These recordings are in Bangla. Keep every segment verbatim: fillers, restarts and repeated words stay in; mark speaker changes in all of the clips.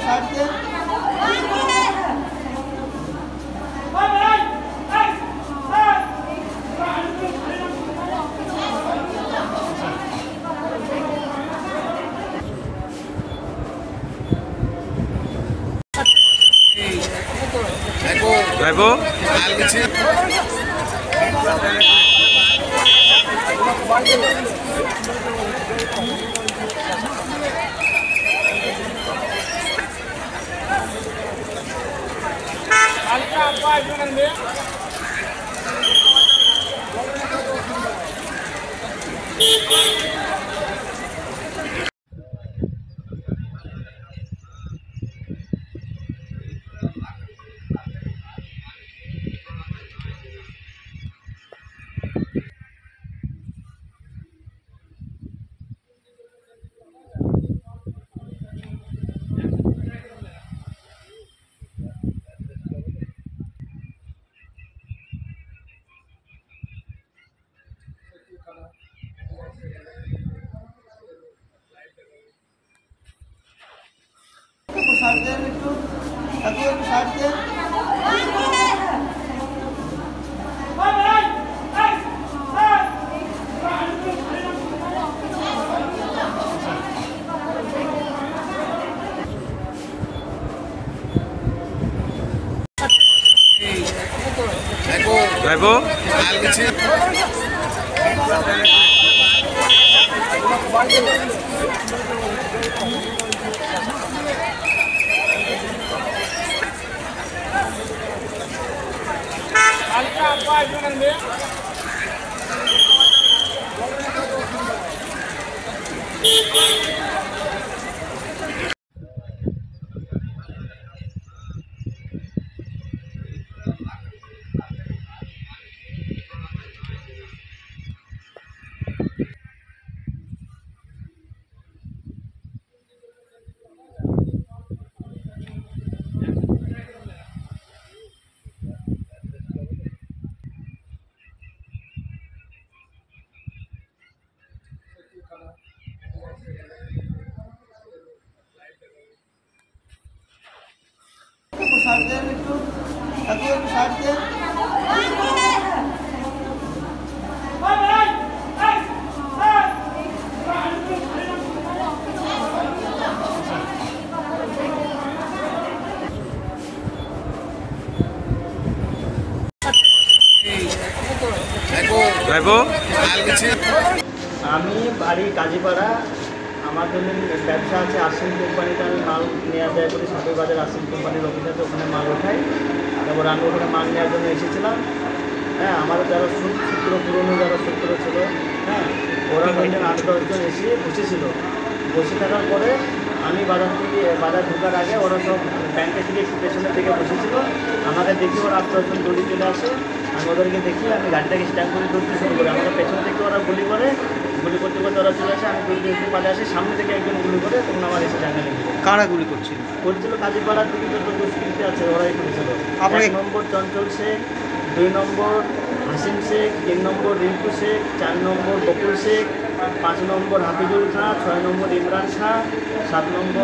Speaker 1: ভাইবো ভাইবো ভাইবো
Speaker 2: আমি বাড়ি কাজীপাড়া। আমার জন্য ব্যবসা আছে আরসিএম কোম্পানিতে, আমি মাল নেওয়া দেওয়া করি। সাতই বাজার আরসিএম কোম্পানির অফিস আছে, ওখানে মাল ওঠাই। তারপর আমি ওখানে মাল নেওয়ার জন্য এসেছিলাম। হ্যাঁ, আমার যারা সূত্র পুরনো যারা সূত্র ছিল, হ্যাঁ, ওরা কয়েকজন আট দশজন এসে বসেছিল। বসে থাকার পরে আমি বাজার থেকে বাজার ঢোকার আগে ওরা সব ব্যাংকে থেকে একটু পেছনের দিকে বসেছিল। আমাকে দেখি ওরা আট দশজন দৌড়ি চলে আসে। আমি ওদেরকে দেখি, আমি গাড়িটাকে স্ট্যান্ড করে দৌড়তে শুরু করি। আমাকে পেছন থেকে ওরা গুলি করে, গুলি করতে করতে ওরা চলে আসে। আমি দৌড়তে একটু পালে আসি, সামনে থেকে একজন গুলি করে, তখন আমার এসে জায়গা লেগে যায়।
Speaker 1: কারা গুলি করছিল?
Speaker 2: করছিল কাজীপাড়ার দিকে যত দুষ্কৃতি আছে ওরাই করেছিল। এক নম্বর চঞ্চল শেখ, দুই নম্বর হাসিম শেখ, তিন নম্বর রিঙ্কু শেখ, চার নম্বর বকুল শেখ, পাঁচ নম্বর হাফিজুল খান, ছয় নম্বর ইমরান খান, সাত নম্বর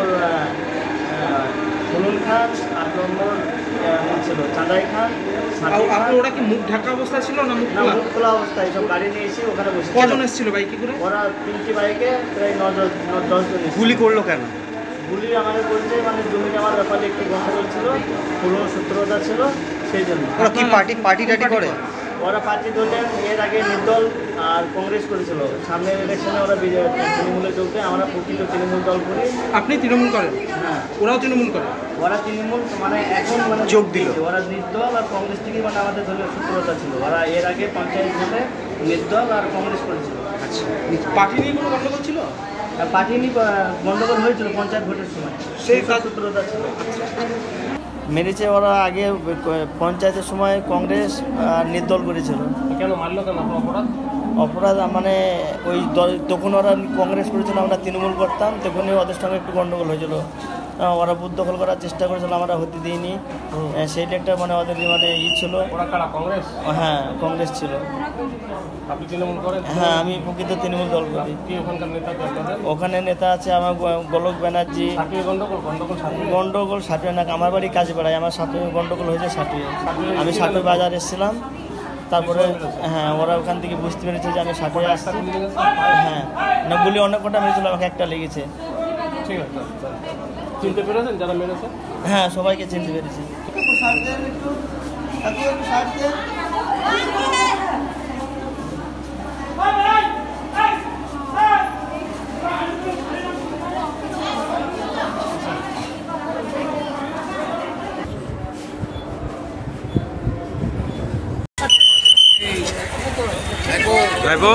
Speaker 2: খুলুন খান, আট নম্বর ছিল চাঁদাই খান।
Speaker 1: ওরা কি মুখ ঢাকা অবস্থা ছিল না মুখ
Speaker 2: খোলা অবস্থায়? সব গাড়ি নিয়ে এসে ওখানে বসে।
Speaker 1: কজন এসেছিল বাইকে করে?
Speaker 2: ওরা তিনটি বাইকে প্রায় নজন দশজন।
Speaker 1: গুলি করলো কেন?
Speaker 2: গুলি আমাদের করছে মানে জমি জমার ব্যাপারে একটু গন্ডগোল ছিল, পুরনো সূত্রতা ছিল, সেই জন্য।
Speaker 1: ওরা কি পার্টি পার্টি টাটি করে?
Speaker 2: ওরা পার্টি করলেন এর আগে নির্দল আর কংগ্রেস করেছিল। সামনের ইলেকশনে ওরা বিজয় তৃণমূলে যোগ দেয়। আমরা প্রকৃত তৃণমূল দল করি।
Speaker 1: আপনি তৃণমূল করেন?
Speaker 2: হ্যাঁ।
Speaker 1: ওরাও তৃণমূল করে?
Speaker 2: ওরা তৃণমূল মানে এখন মানে
Speaker 1: যোগ দিল।
Speaker 2: ওরা নির্দল আর কংগ্রেস থেকে মানে আমাদের দলীয় সূত্রতা ছিল। ওরা এর আগে পঞ্চায়েত ভোটে নির্দল আর কংগ্রেস করেছিল।
Speaker 1: আচ্ছা, পার্টি নিয়ে কোনো গণ্ডগোল ছিল?
Speaker 2: পার্টি নিয়ে গণ্ডগোল হয়েছিল পঞ্চায়েত ভোটের সময়, সেই সূত্রতা ছিল। মেরেছে ওরা আগে পঞ্চায়েতের সময় কংগ্রেস নির্দল করেছিল।
Speaker 1: কেন মারলো কেন? অপরাধ
Speaker 2: অপরাধ মানে ওই দল তখন ওরা কংগ্রেস করেছিল, আমরা তৃণমূল করতাম, তখনই ওদের সঙ্গে একটু গণ্ডগোল হয়েছিল। আহ, ওরা বুথ দখল করার চেষ্টা করেছিল, আমরা হতে দিইনি।
Speaker 1: হুম।
Speaker 2: আহ, সেইটা একটা মানে ওদের মানে ই ছিল।
Speaker 1: ওরা কারা, কংগ্রেস?
Speaker 2: হ্যাঁ, কংগ্রেস ছিল।
Speaker 1: আপনি তৃণমূল করেন?
Speaker 2: হ্যাঁ, আমি প্রকৃত তৃণমূল দল করি।
Speaker 1: কি ওখানকার নেতা কি আপনাদের?
Speaker 2: ওখানে নেতা আছে আমার গো- গোলক ব্যানার্জি।
Speaker 1: সার্টিফিকেট গন্ডগোল গন্ডগোল সার্টিফিকেট
Speaker 2: গন্ডগোল সাটুয়ে না, আমার বাড়ি কাজে বেড়ায়, আমার সাটুয়ে গন্ডগোল হয়েছে সাটুয়ে। আমি সাটুই বাজার এসেছিলাম, তারপরে হ্যাঁ ওরা ওখান থেকে বুঝতে পেরেছে যে আমি সাটুয়ে আসছি। হ্যাঁ, না গুলি অনেক কটা মেরেছিল, আমাকে একটা লেগেছে।
Speaker 1: ঠিক আছে, আচ্ছা। চিনতে পেরেছেন যারা মেরেছে?
Speaker 2: হ্যাঁ, সবাইকে চিনতে পেরেছি।
Speaker 3: ভাইবো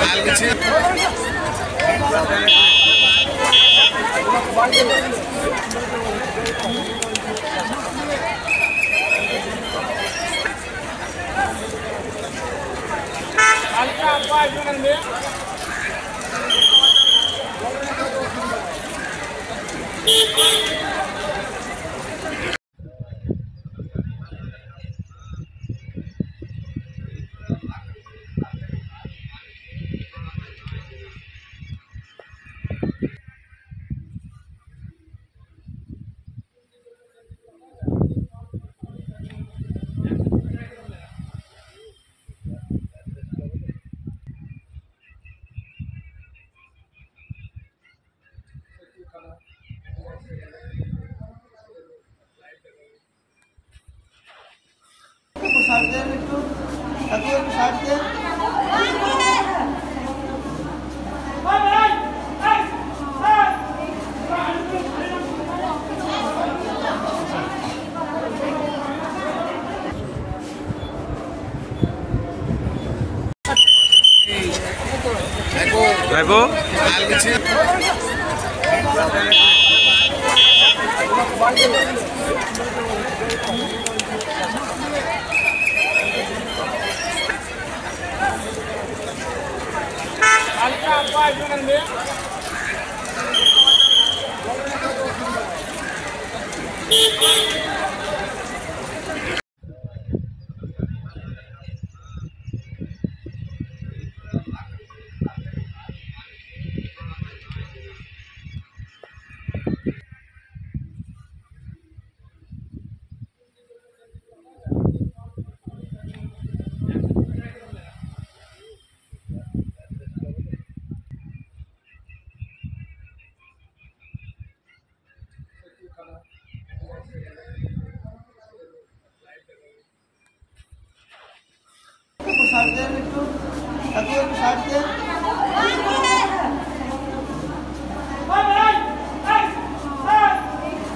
Speaker 3: ভাইবো
Speaker 2: একটু